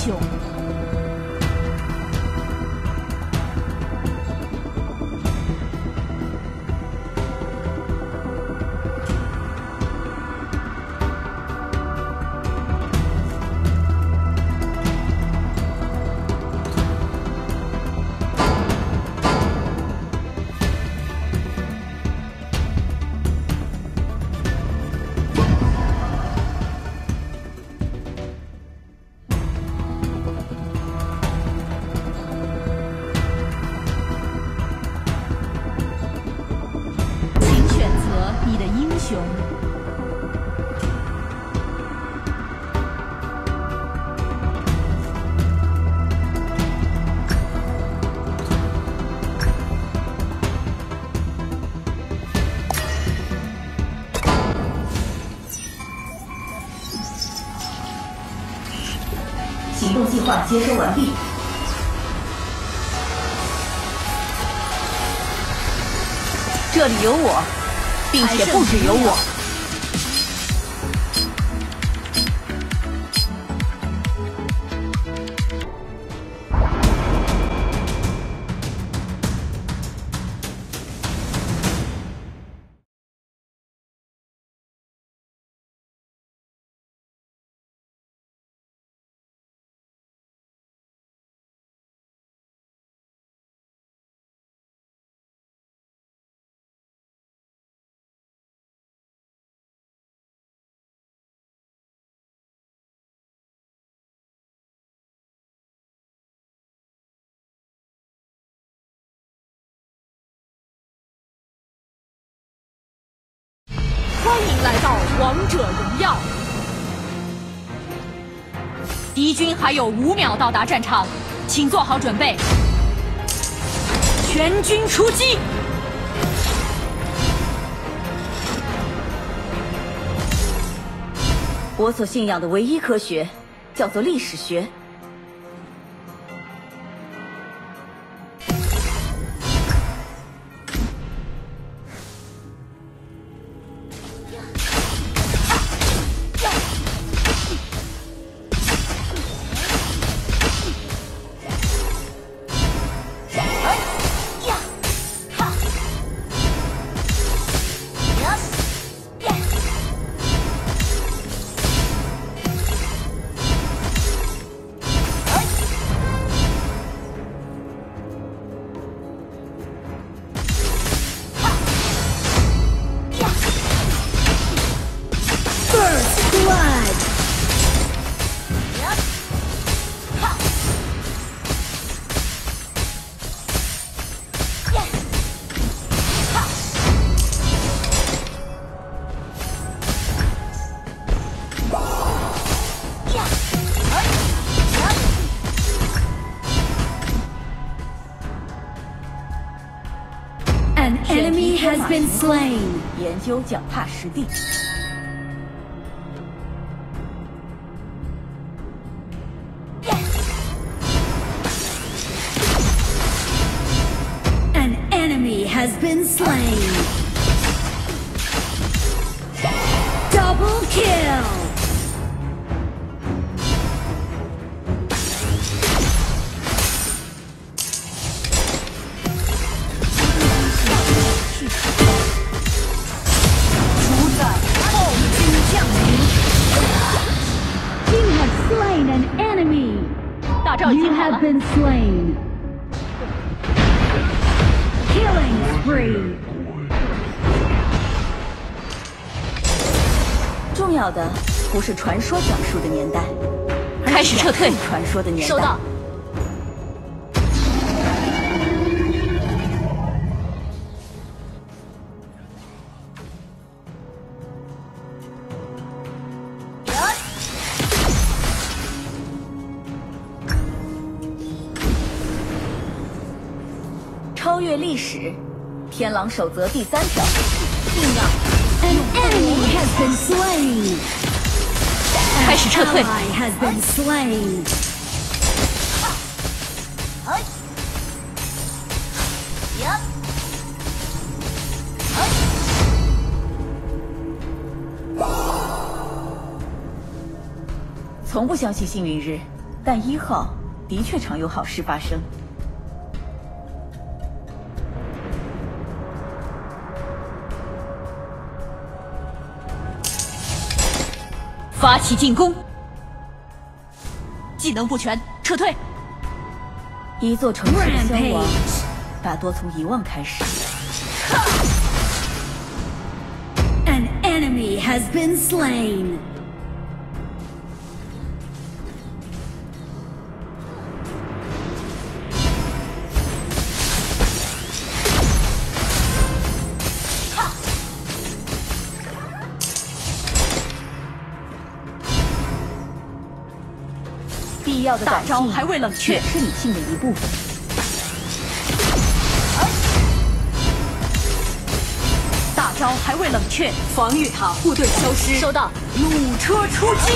雄。 行动计划接收完毕。 这里有我，并且不只有我。 欢迎来到王者荣耀。敌军还有5秒到达战场，请做好准备。全军出击！ 我所信仰的唯一科学，叫做历史学。 An enemy has been slain. 研究脚踏实地。 An enemy has been slain. Double kill. An enemy. 大招已 You 经好 have 了。 been slain. Killing spree. 重要的不是传说讲述的年代， 开始撤退。 传说的年代。 收到。 超越历史，天狼守则第3条，信仰。 An enemy has been slain. 开始撤退。 Ally has been slain. 从不相信幸运日， 但1号的确常有好事发生。 发起进攻，技能不全，撤退。 一座城市的消亡，大多从遗忘开始。 An enemy has been slain. 必要的大招改进还未冷却也是理性的一部分。 大招还未冷却，防御塔护盾消失。收到，弩车出击。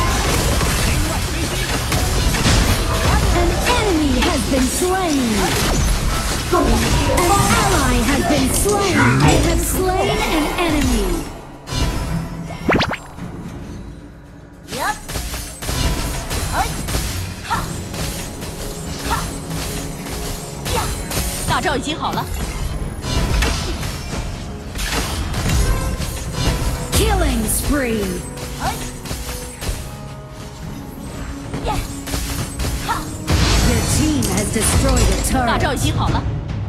An enemy has been slain. An ally has been slain. You have slain an enemy. 大招已经好了。 Killing spree. Your team has destroyed a 大 turret. 招已经好了。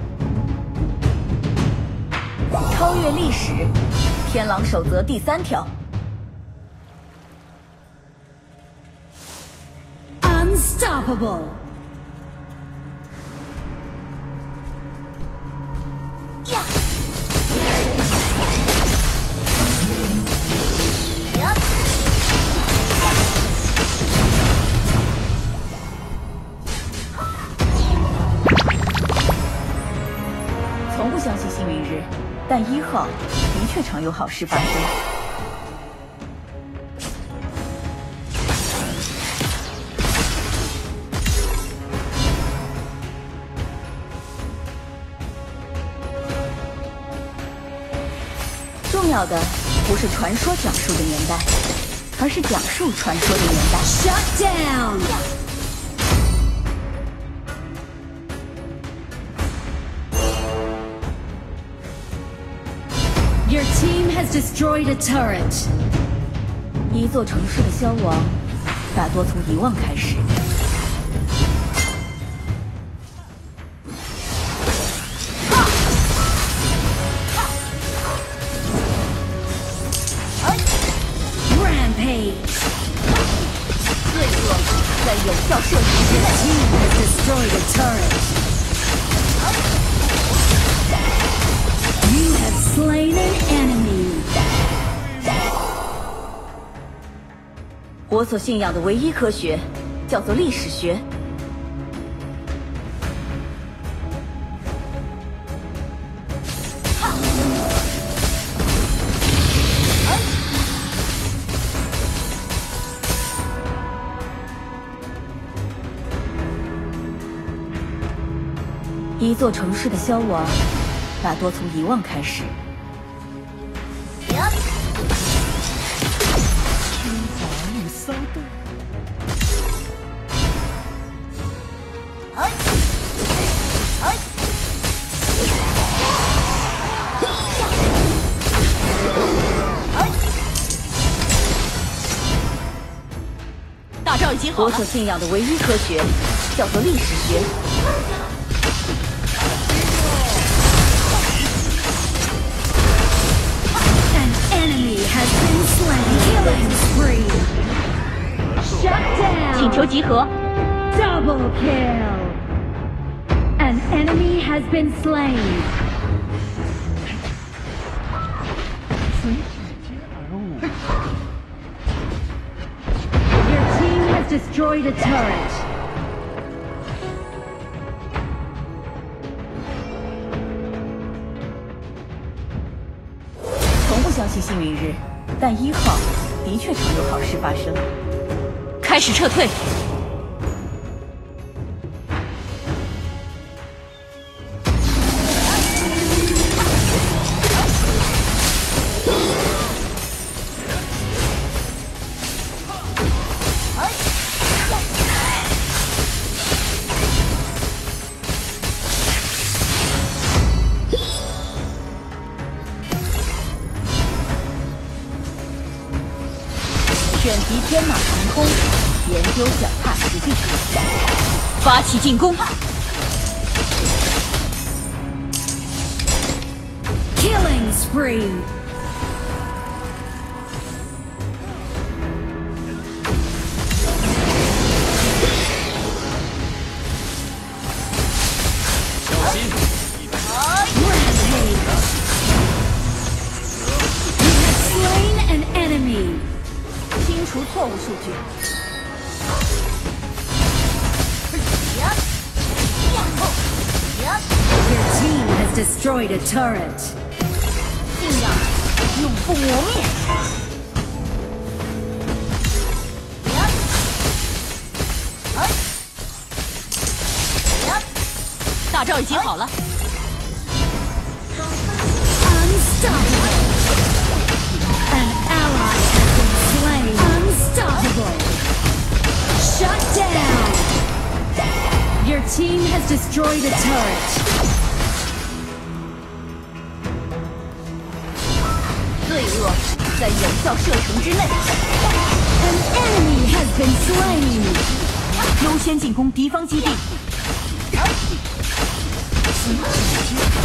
超越历史，天狼守则第3条。 Unstoppable. “从不相信幸运日，但1号的确常有好事发生。 重要的不是传说讲述的年代，而是讲述传说的年代。 Shut down. Your team has destroyed a turret. 一座城市的消亡，大多从遗忘开始。 Rampage. 罪恶在有效射击之 Your 内。 team has destroyed a turret. You have slain an enemy. 我所信仰的唯一科学，叫做历史学。 一座城市的消亡，大多从遗忘开始。 大招已经好了我所。信仰的唯一科学，叫做历史学。 An enemy has been slain. Killing spree. Shut 请 down. 求集合。 Double kill. An enemy has been slain. Your team has destroyed a turret. 从不相信幸运日，但1号的确常有好事发生。 开始撤退。 远敌天马行空，研究脚踏实地。 发起进攻。 Killing spree. Enemy. 清除错误数据。 Your team has destroyed a turret. 信仰永不磨灭。 大招已经好了。 Unstoppable. An ally has been slain. Unstoppable. Shut down. Your team has destroyed a turret. 罪恶在有效射程之内。 An enemy has been slain. 优先进攻敌方基地。